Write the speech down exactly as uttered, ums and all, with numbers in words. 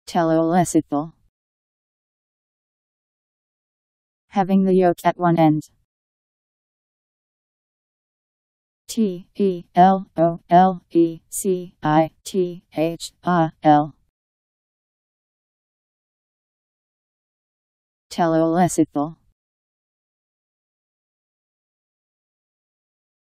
Telolecithal. Having the yolk at one end. T E L O L E C I T H A L. Telolecithal.